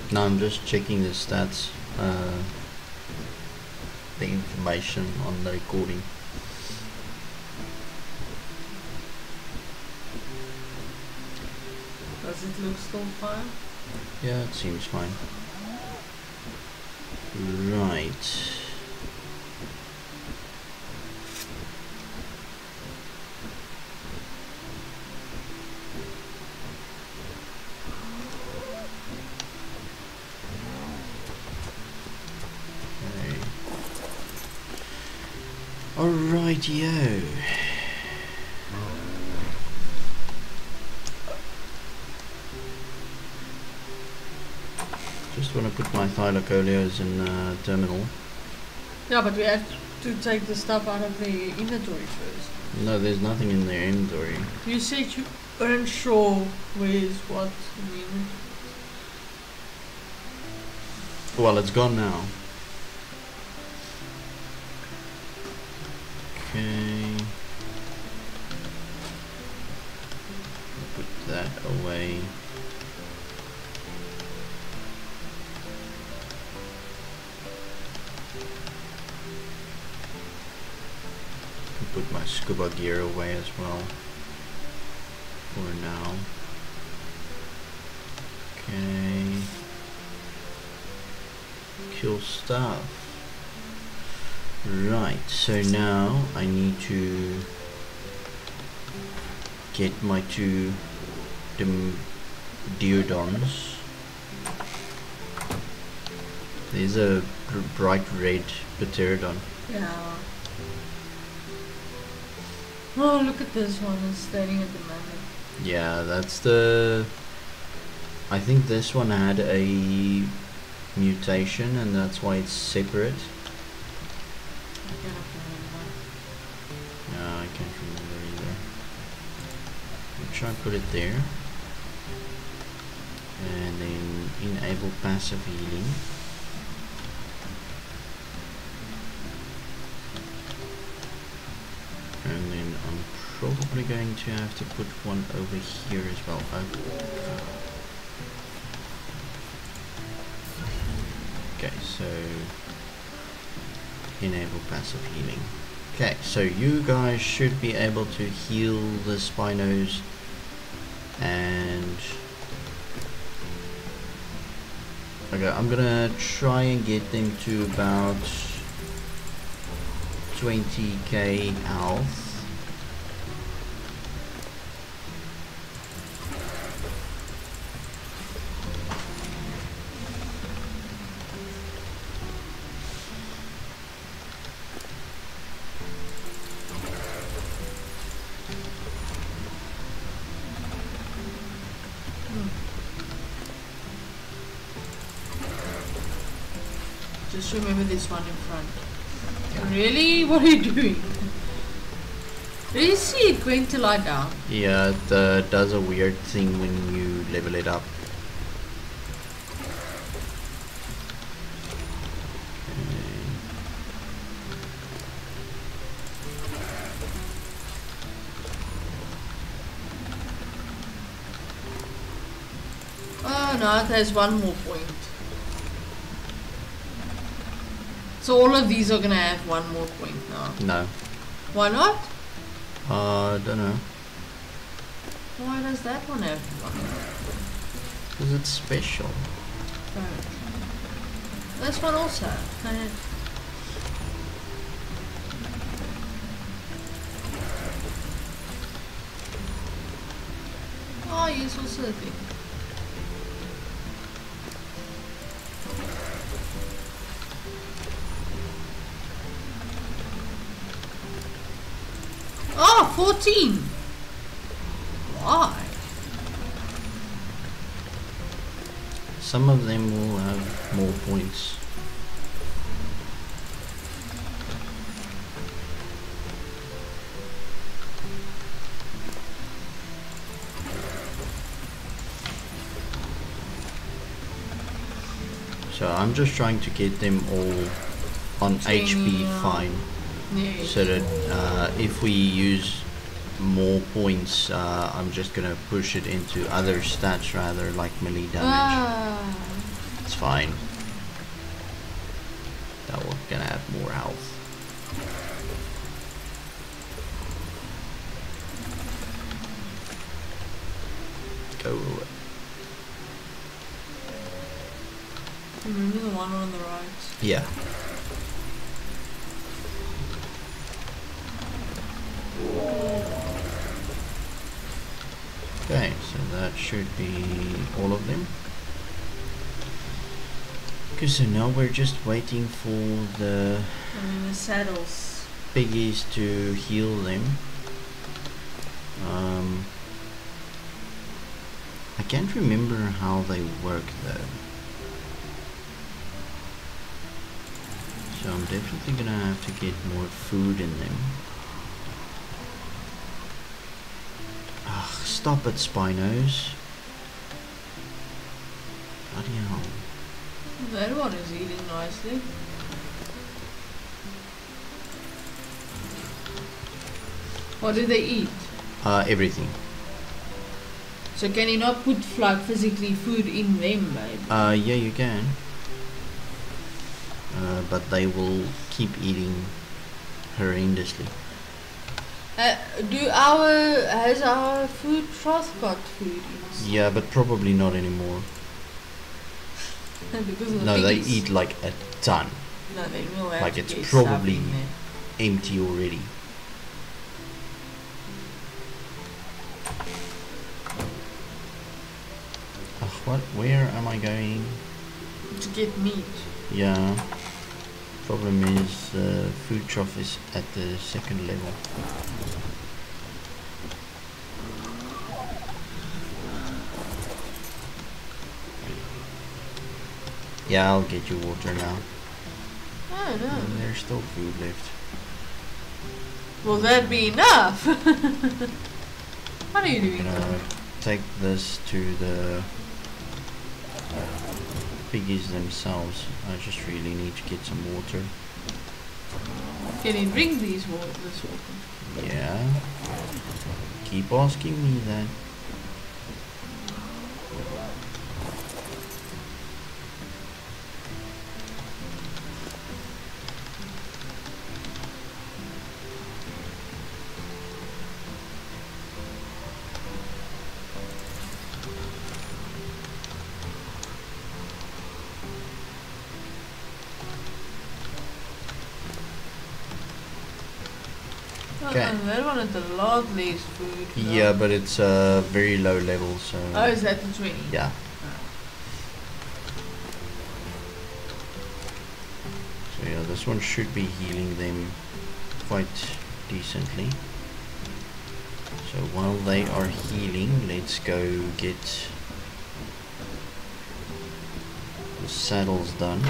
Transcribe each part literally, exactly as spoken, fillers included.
No, I'm just checking the stats, uh, the information on the recording. Does it look still fine? Yeah, it seems fine. Right. Alrighty-o. Just want to put my thylacoleos in uh, terminal. Yeah, but we have to take the stuff out of the inventory first. No, there's nothing in their inventory. You said you weren't sure where's what in the inventory. Well, it's gone now. Okay. Put that away. Put my scuba gear away as well for now. Okay. Kill stuff. Right, so now I need to get my two Dim Deodons. There's a br bright red Pterodon. Yeah. Oh, look at this one. It's standing at the moment. Yeah, that's the... I think this one had a mutation and that's why it's separate. I cannot remember. No, I can't remember either. I'll try and put it there. And then enable passive healing. And then I'm probably going to have to put one over here as well. Oh. Okay, so enable passive healing. Okay, so you guys should be able to heal the Spinos and okay, I'm gonna try and get them to about twenty K health. Just remember this one in front. Really? What are you doing? Did you see it going to lie down? Yeah, it uh, does a weird thing when you level it up. Oh no, there's one more point. So all of these are gonna have one more point now. No. Why not? Uh, I don't know. Why does that one have one? Because it's special. Oh. This one also. Uh, oh, yes, also a thing. Oh, fourteen! Why? Some of them will have more points. So I'm just trying to get them all on H P fine. Yeah. So that uh, if we use more points, uh, I'm just gonna push it into other stats rather, like melee damage. Ah. fine. That we're gonna have more health. Go away. Remember the one on the right? Yeah. Okay, so that should be all of them. Okay, so now we're just waiting for the I mean the saddles. piggies to heal them. Um, I can't remember how they work though. So I'm definitely gonna have to get more food in them. Ugh, stop it, Spinos. Bloody hell. That one is eating nicely. What do they eat? Uh, everything. So can you not put like physically food in them, maybe? Uh, yeah, you can. Uh, but they will keep eating horrendously. Uh, do our has our food trust got food in? Yeah, but probably not anymore. Because of the No, they piggies. eat like a ton. No, they will have Like to it's get probably stuff in there. empty already. Ugh, what? Where am I going? To get meat. Yeah. Problem is, uh, food trough is at the second level. Yeah, I'll get you water now. Oh no. And there's still food left. Will that be enough? What are you I'm doing? gonna take this to the piggies themselves. I just really need to get some water. Can you drink these water? This water? Yeah. Keep asking me that. Okay. Oh, that one had a lot less food. though. Yeah, but it's uh, very low level, so... Oh, is that the twenty? Yeah. So yeah, this one should be healing them quite decently. So while they are healing, let's go get the saddles done.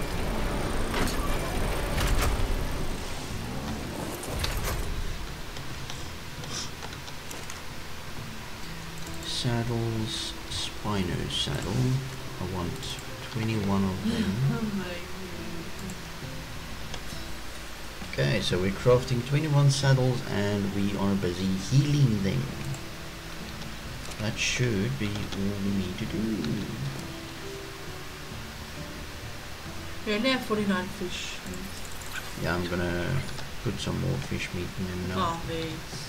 Saddles, Spino saddle. I want twenty-one of them. Okay, so we're crafting twenty-one saddles and we are busy healing them. That should be all we need to do. We only have forty-nine fish. Yeah, I'm gonna put some more fish meat in them now. Oh, thanks.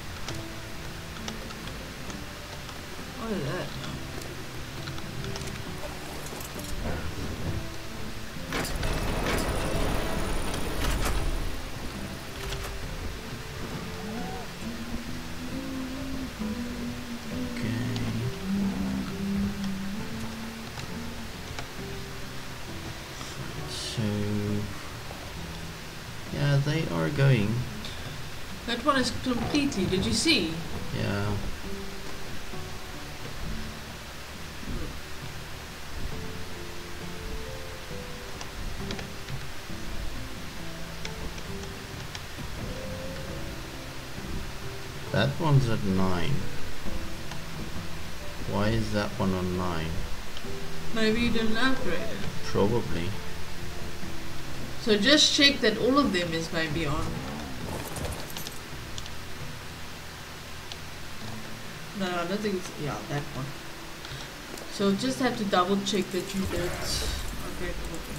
What is that now? So yeah, they are going. That one is completely, did you see? Yeah. That one's at nine. Why is that one on nine? Maybe you didn't upgrade it. Probably. So just check that all of them is maybe on. No, I don't think it's, yeah, that one. So just have to double check that you did. Okay, okay.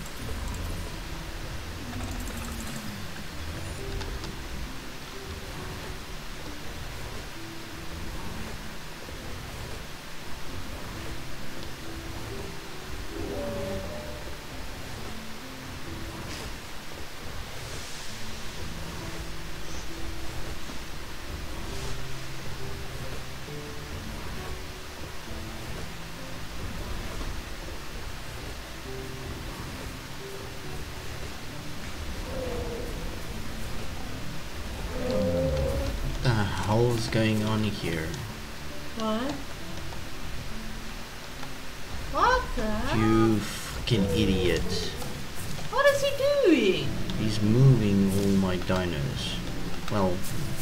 What the hell is going on here? What? What the hell? You fucking idiot. What is he doing? He's moving all my dinos. Well,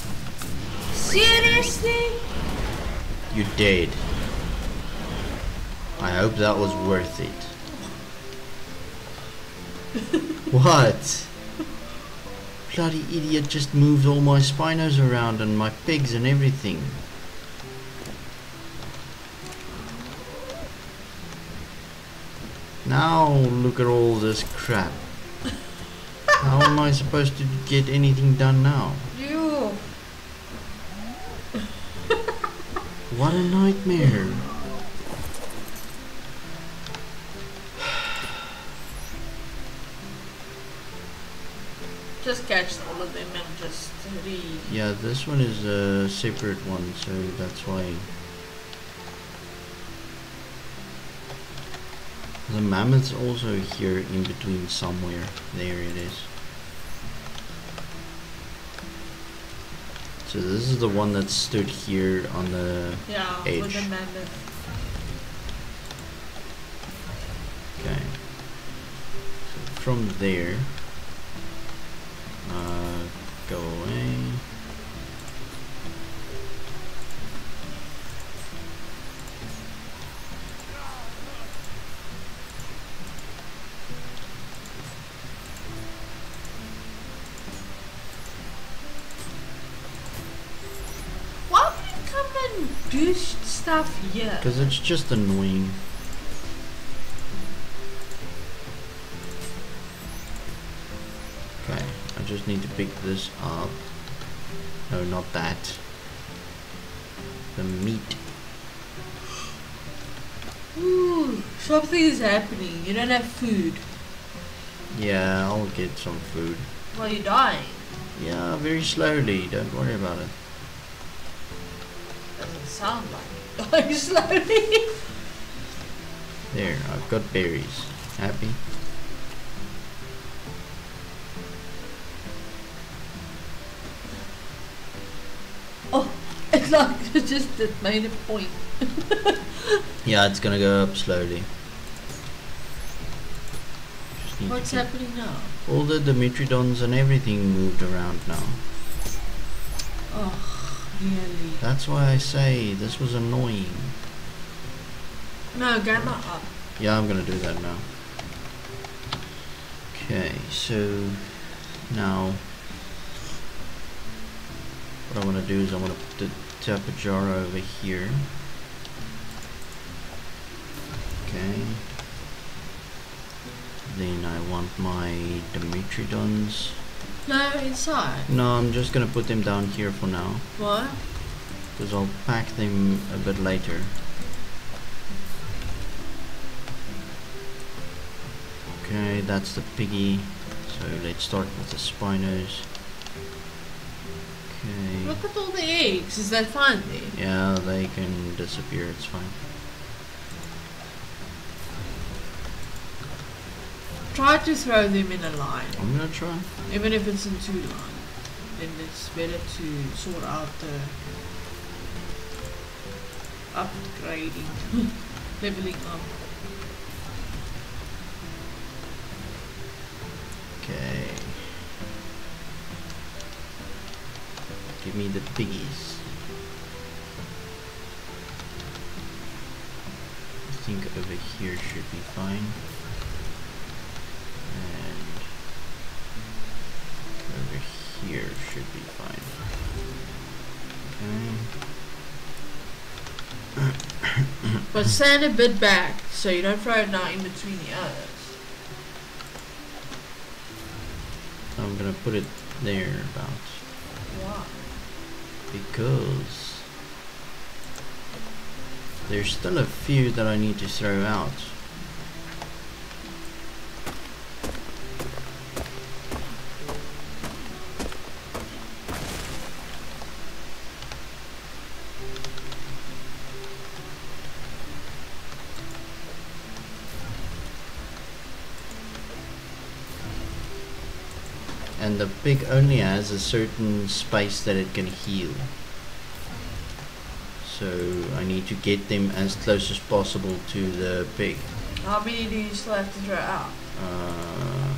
Seriously? you dead. I hope that was worth it. What? Bloody idiot just moved all my Spinos around and my pigs and everything. Now look at all this crap. How am I supposed to get anything done now? You. What a nightmare. Just catch all of them and just re. Yeah, this one is a separate one, so that's why. The mammoth's also here in between somewhere. There it is. So this is the one that stood here on the Yeah, edge. with the mammoth. Okay. So from there, uh, go away. Why would you come and do sh- stuff here? Because it's just annoying. Okay, I just need to pick this up. No, not that. The meat. Ooh, something is happening. You don't have food. Yeah, I'll get some food. Well, you're dying. Yeah, very slowly. Don't worry about it. Doesn't sound like it. Dying slowly. There, I've got berries. Happy? Oh, it's like it just it made a point. Yeah, it's gonna go up slowly. Just need What's to get happening now? all the Dimetrodons and everything moved around now. Oh, really? That's why I say this was annoying. No, gamma up. Yeah, I'm gonna do that now. Okay, so now what I want to do is I want to put the Tapejara over here. Okay. Then I want my Dimetrodons. No, inside. No, I'm just gonna put them down here for now, What? because I'll pack them a bit later. Okay, that's the piggy. So let's start with the Spinos. Okay. Look at all the eggs. Is that fine there? Yeah, they can disappear, it's fine. Try to throw them in a line. I'm gonna try. Even if it's in two lines. Then it's better to sort out the upgrading. Leveling up. Okay. Give me the piggies. I think over here should be fine. And over here should be fine. Okay. But stand a bit back so you don't throw it now in between the others. I'm gonna put it there about. Why? Because there's still a few that I need to throw out. And the pig only has a certain space that it can heal. So I need to get them as close as possible to the pig. How many do you still have to throw out? Uh,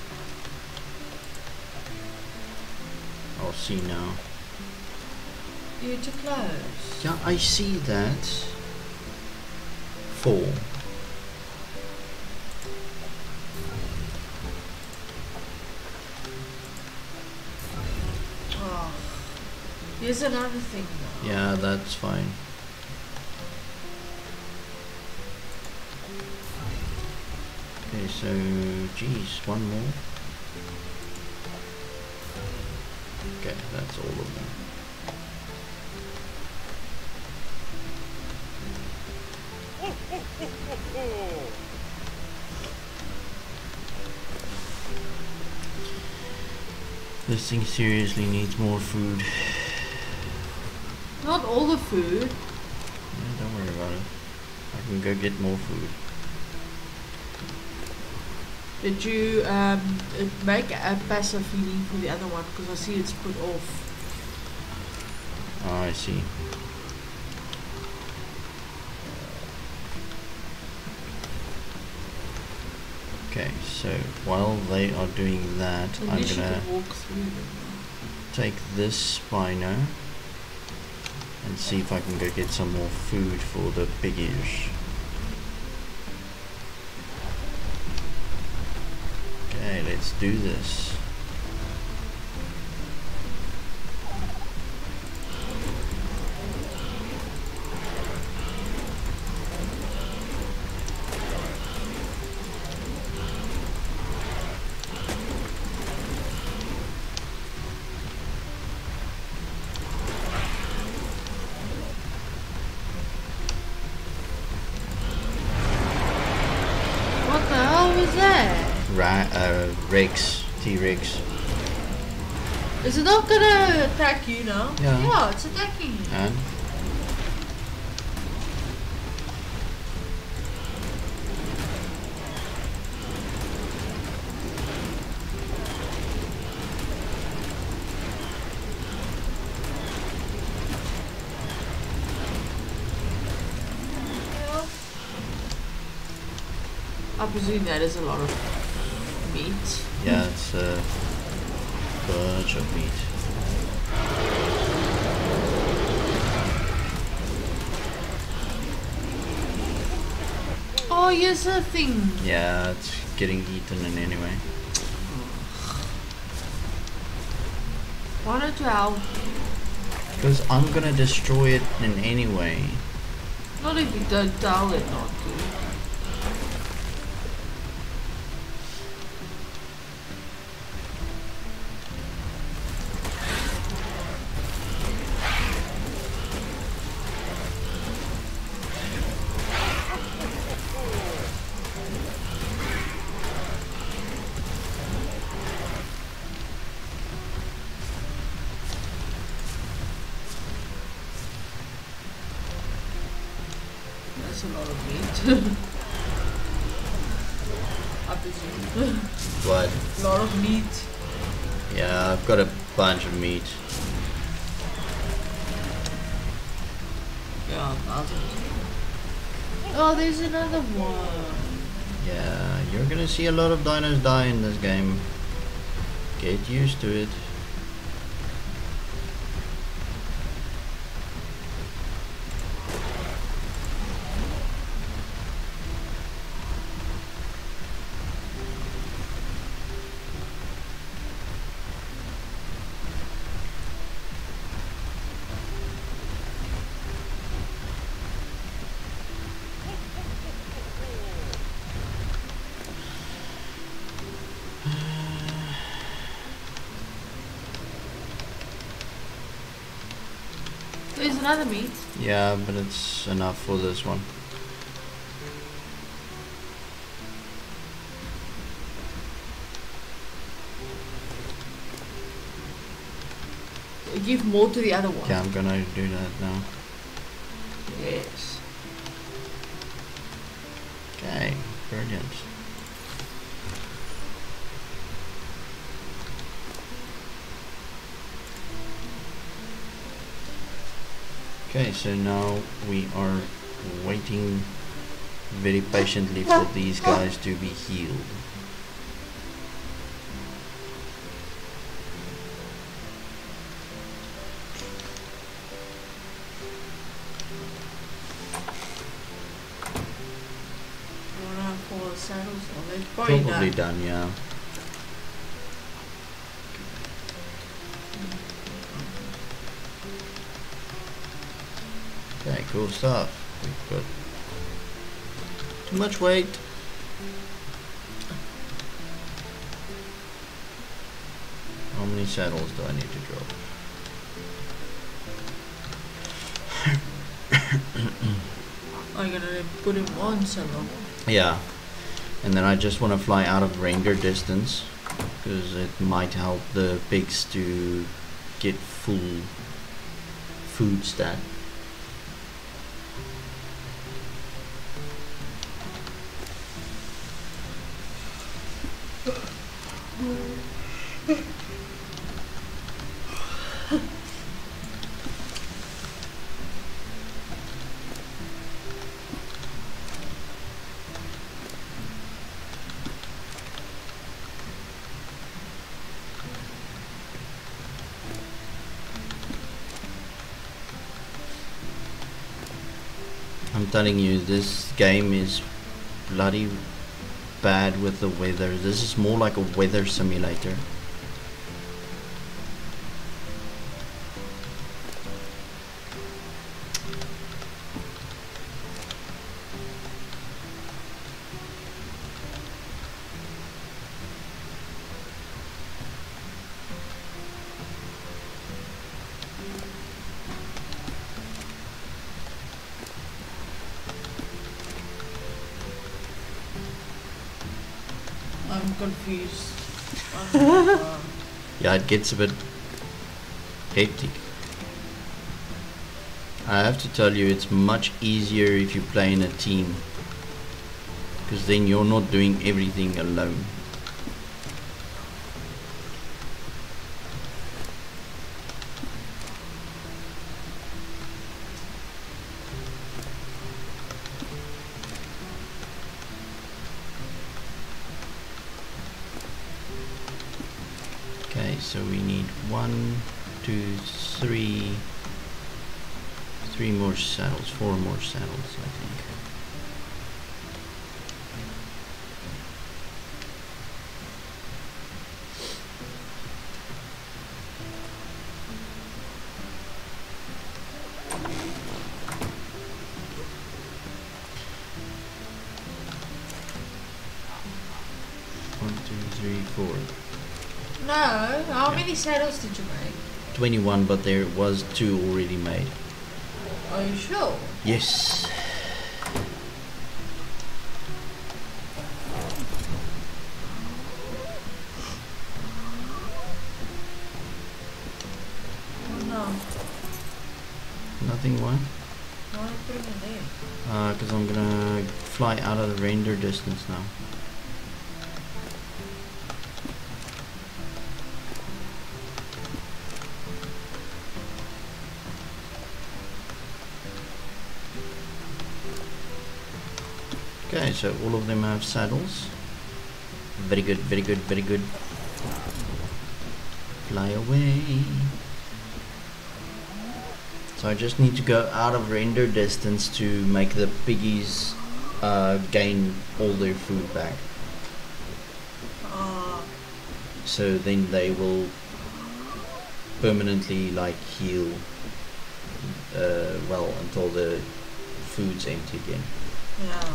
I'll see now. You're too close. Yeah, I see that. Four. Oh. Here's another thing though. Yeah, that's fine. Okay, so, geez, one more. Okay, that's all of them. This thing seriously needs more food. Not all the food. Yeah, don't worry about it. I can go get more food. Did you um, make a passive healing for the other one? Because I see it's put off. Oh, I see. Okay, so while they are doing that, At I'm least you gonna can walk through them. take this Spino and see if I can go get some more food for the piggies. Okay, let's do this. What the hell was that? Ra uh, Rex, T-Rex. Is it not gonna attack you now? Yeah. Yeah, it's attacking you. And I presume that is a lot of meat. yeah, it's a bunch of meat. Oh, here's the thing. Yeah, it's getting eaten in anyway. Why don't you help? Because I'm gonna destroy it in any way. Not if you don't tell it not to. That's a lot of meat. I presume. What? A lot of meat. Yeah, I've got a bunch of meat. Yeah, thousands. Oh, there's another one. Yeah, you're gonna see a lot of dinos die in this game. Get used to it. There's another meat. Yeah, but it's enough for this one. Give more to the other one. Okay, I'm gonna do that now. Yes. Okay, brilliant. Okay, so now we are waiting very patiently for these guys to be healed. Saddles, oh, they're probably, Probably done. done, yeah. Okay, cool stuff. We've got too much weight. How many saddles do I need to drop? I'm gonna put him on saddle. Yeah. And then I just want to fly out of render distance because it might help the pigs to get full food stat. I'm telling you, this game is bloody bad with the weather. This is more like a weather simulator. I'm confused. uh, Yeah, it gets a bit hectic. I have to tell you, it's much easier if you play in a team, because then you're not doing everything alone. Okay, so we need one, two, three, three more saddles, four more saddles, I think. One, two, three, four. no, how Yeah. many saddles did you make? twenty-one, but there was two already made. Are you sure? Yes. Oh no. Nothing, what? Why are you putting it there? Uh, because I'm gonna fly out of the render distance now. Okay, so all of them have saddles. Very good, very good, very good. Fly away. So I just need to go out of render distance to make the piggies uh, gain all their food back. Uh, So then they will permanently like heal uh, well until the food's empty again. yeah.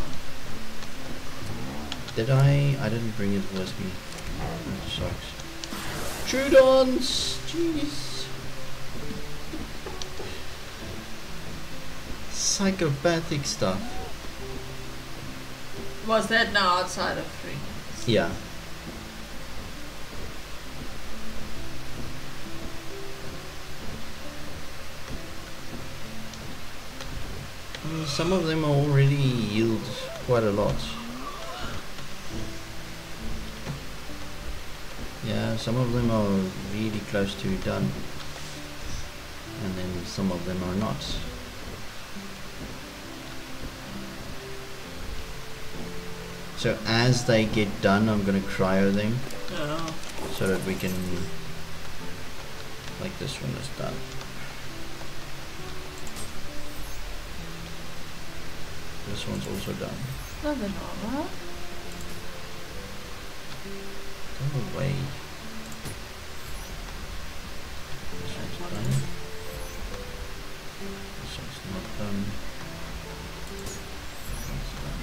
Did I? I didn't bring it with me. That sucks. Trudons! Jeez. psychopathic stuff. Was that now outside of three? Yeah. Uh, Some of them already yield quite a lot. Yeah, some of them are really close to done. And then some of them are not. So as they get done, I'm gonna cryo them Oh. so that we can, like this one is done. This one's also done. No, they're not, huh? Go away. This one's done. This one's not done. This one's done.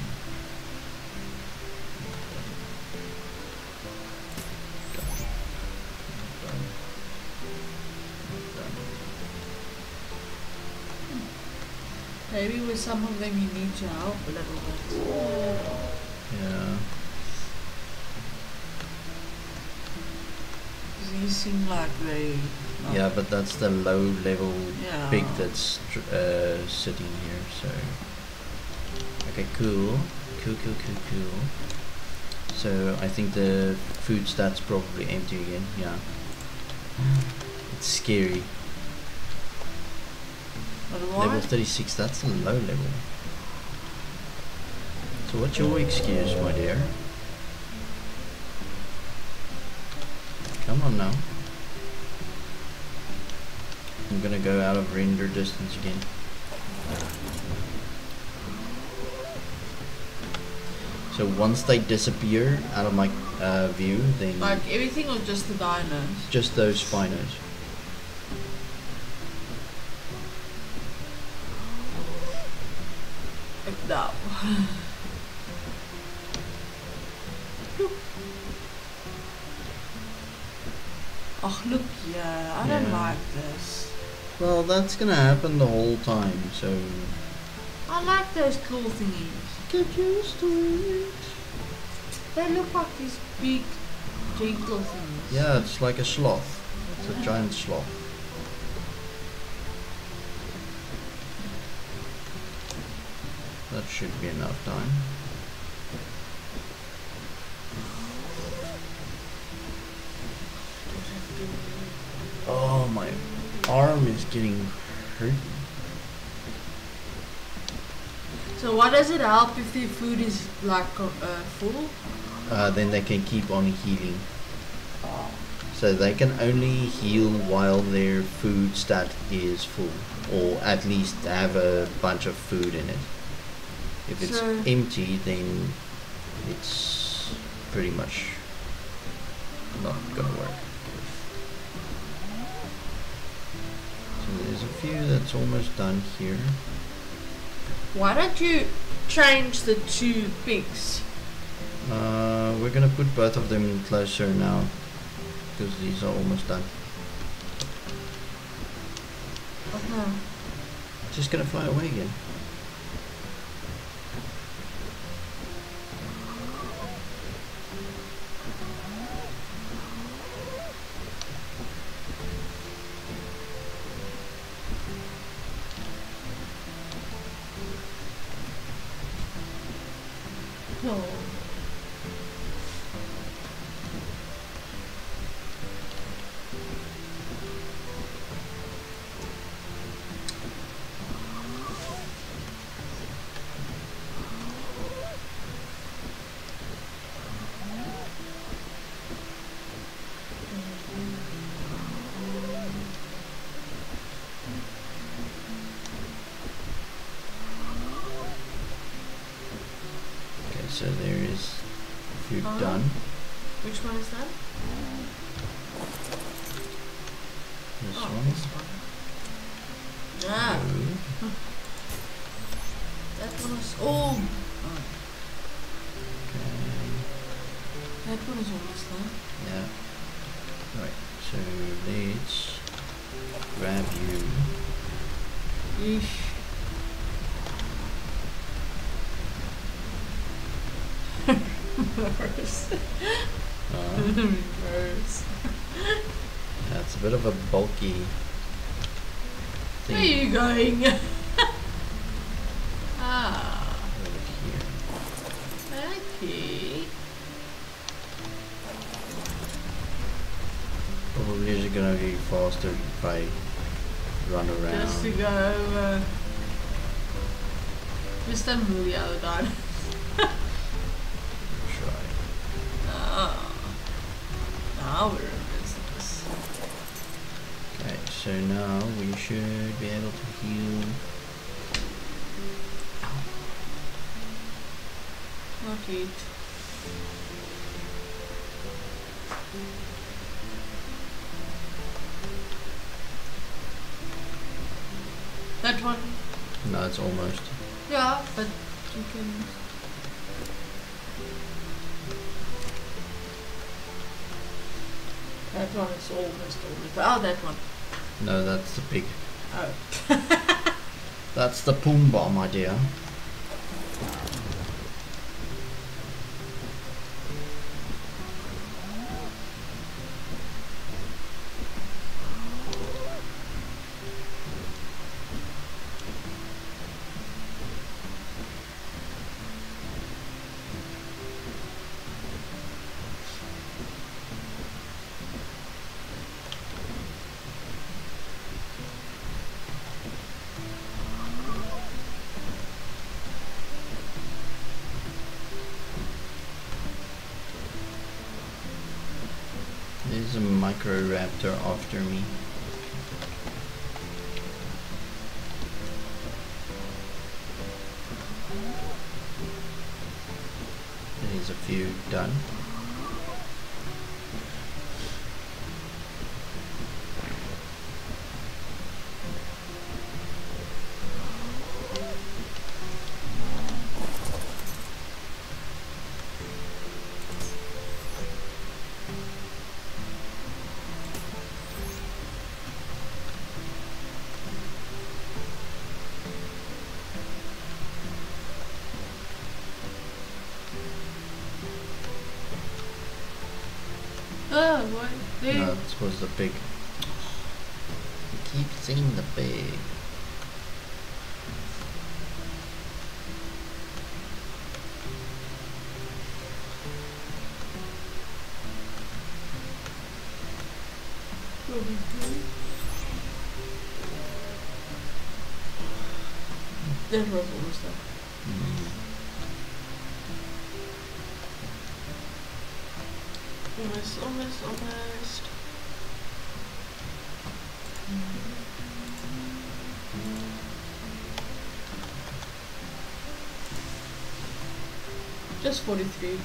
Not done. Not done. Maybe with some of them you need to help a little bit. Yeah. These seem like they... Yeah, but that's the low level Yeah. pig that's tr uh, sitting here, so... Okay, cool. Cool, cool, cool, cool. So, I think the food stat's probably empty again, yeah. It's scary. Level Otherwise, thirty-six, that's a low level. So what's your excuse, my dear? Come on now. I'm gonna go out of render distance again. So once they disappear out of my uh, view, then like everything or just the dinos? just those spinos. Like that. Oh look, yeah, I don't Yeah. like this. Well, that's gonna happen the whole time, so I like those cool thingies. get used to it. They look like these big, gentle things. Yeah, it's like a sloth. It's a giant sloth. That should be enough time. Oh, my arm is getting hurt. So what does it help if their food is like uh, full? Uh, then they can keep on healing. So they can only heal while their food stat is full, or at least have a bunch of food in it. If it's So- empty, then it's pretty much not gonna work. So there's a few that's almost done here. Why don't you change the two pigs? Uh, we're gonna put both of them closer now, because these are almost done. What now? Just gonna fly away again. No. Okay, so there is food Uh-huh. done. Which one is that? This Oh, one. this one. Ah, Two. that one is. Oh, Okay. that one is almost done. Yeah. Right. So let's grab you. Yeesh. Reverse. Uh, Reverse. that's a bit of a bulky Where are thing you going? Ah, over here. okay. Probably just gonna be faster if I run around. Just to go over. Mister move the other dinosaur. Try. Ah. Now we're in business. Okay, so now we should be able to heal. Not eat. That one? No, it's almost. Yeah, but you can. That one is almost almost. Oh, that one. No, that's the pig. Oh. That's the Pumbaa, my dear. There's a Microraptor after me. There's a few done. Oh, what? There. No, this was the pig. You keep seeing the pig. That was almost done. Mm. Almost, almost, almost. Just forty-three.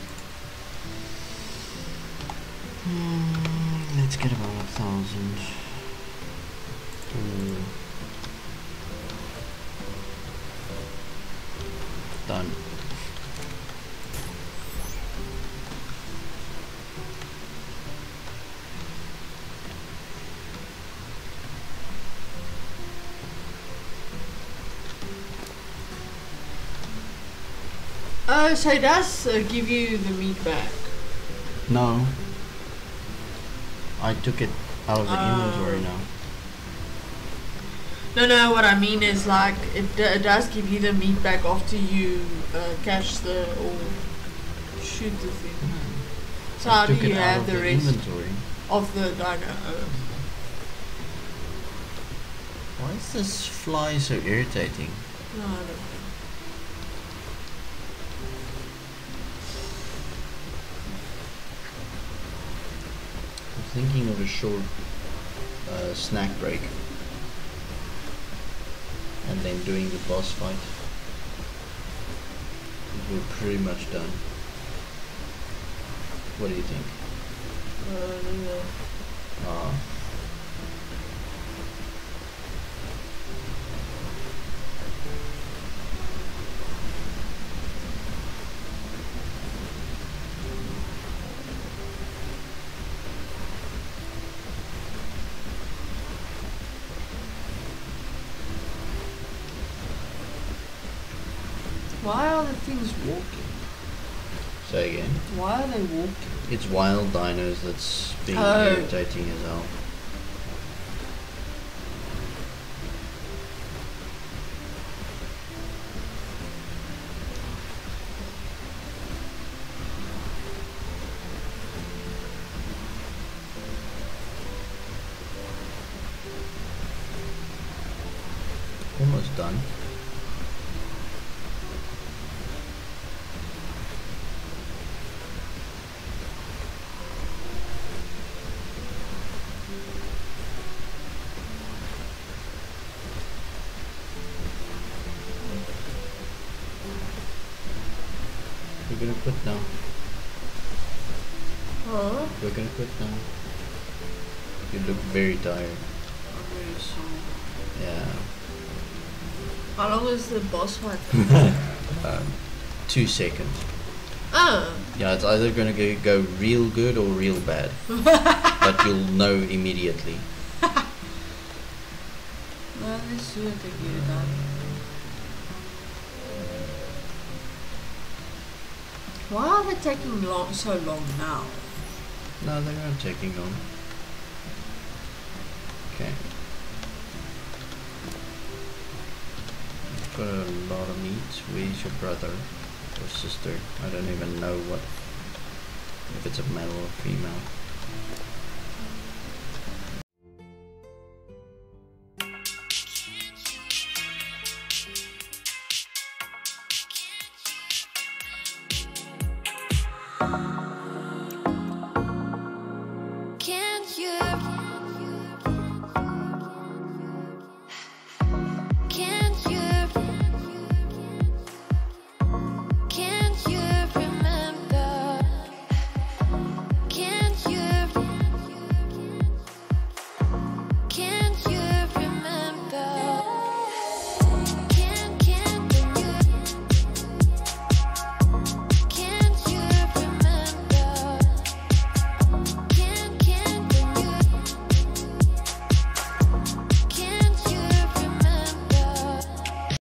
Mm, let's get about a thousand. Mm. Done. Oh, so it does uh, give you the meat back. No. I took it out of the Oh. inventory now. No, no, what I mean is like it, d- it does give you the meat back after you uh, catch the or shoot the thing. So I how do took you it out have of the the rest inventory. of the dino? Oh. Why is this fly so irritating? No, I don't know. I'm thinking of a short uh, snack break and then doing the boss fight. We're pretty much done. What do you think? Uh, I don't know. Uh, Why are the things walking? Say again. Why are they walking? It's wild dinos that's being Oh. irritating as hell. Almost done. We're gonna quit now. Huh? We're gonna quit now. You look very tired. I'm very sorry. Yeah. How long is the boss fight? Um, two seconds. Oh. Yeah, it's either gonna go, go real good or real bad. But you'll know immediately. Well, let's do it and get it done. Why are they taking long, so long now? No, they're not taking long. Okay. You've got a lot of meat. Where's your brother or sister? I don't even know what, if it's a male or female.